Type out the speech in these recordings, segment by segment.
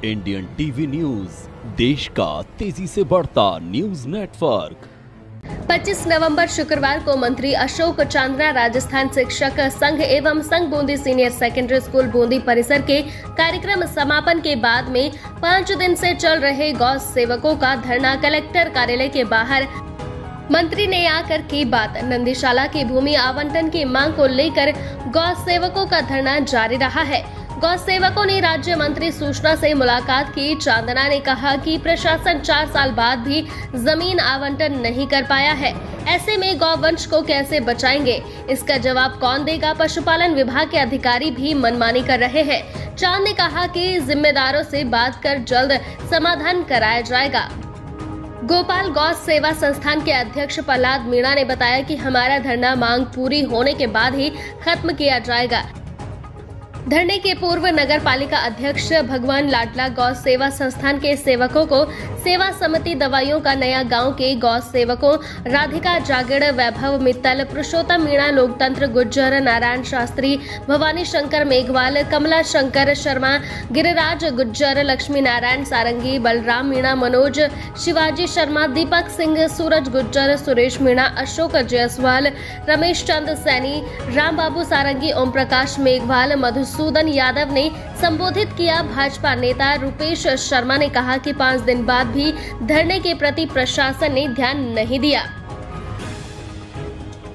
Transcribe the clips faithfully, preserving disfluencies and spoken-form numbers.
Indian TV news, देश का तेजी से बढ़ता न्यूज नेटवर्क। पच्चीस नवंबर शुक्रवार को मंत्री अशोक चांदना राजस्थान शिक्षक संघ एवं संघ Bundi senior secondary school Bundi परिसर के कार्यक्रम समापन के बाद में पाँच दिन से चल रहे गौ सेवकों का धरना कलेक्टर कार्यालय के बाहर मंत्री ने आकर की बात। नंदीशाला की भूमि आवंटन की मांग को लेकर गौ सेवकों का धरना जारी रहा है। गौ सेवकों ने राज्य मंत्री सूचना से मुलाकात की। चांदना ने कहा कि प्रशासन चार साल बाद भी जमीन आवंटन नहीं कर पाया है, ऐसे में गौवंश को कैसे बचाएंगे, इसका जवाब कौन देगा। पशुपालन विभाग के अधिकारी भी मनमानी कर रहे हैं। चांद ने कहा कि जिम्मेदारों से बात कर जल्द समाधान कराया जाएगा। गोपाल गौ सेवा संस्थान के अध्यक्ष प्रहलाद मीणा ने बताया कि हमारा धरना मांग पूरी होने के बाद ही खत्म किया जाएगा। धरने के पूर्व नगर पालिका अध्यक्ष भगवान लाडला गौ सेवा संस्थान के सेवकों को सेवा समिति दवाइयों का नया गांव के गौ सेवकों राधिका जागड़, वैभव मित्तल, पुरुषोत्तम मीणा, लोकतंत्र गुज्जर, नारायण शास्त्री, भवानी शंकर मेघवाल, कमला शंकर शर्मा, गिरिराज गुज्जर, लक्ष्मी नारायण सारंगी, बलराम मीणा, मनोज शिवाजी शर्मा, दीपक सिंह, सूरज गुज्जर, सुरेश मीणा, अशोक जायसवाल, रमेश चंद सैनी, राम बाबू सारंगी, ओम प्रकाश मेघवाल, मधुसूदन यादव ने संबोधित किया। भाजपा नेता रूपेश शर्मा ने कहा कि पाँच दिन बाद भी धरने के प्रति प्रशासन ने ध्यान नहीं दिया।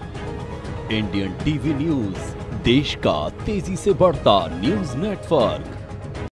इंडियन टीवी न्यूज, देश का तेजी से बढ़ता न्यूज नेटवर्क।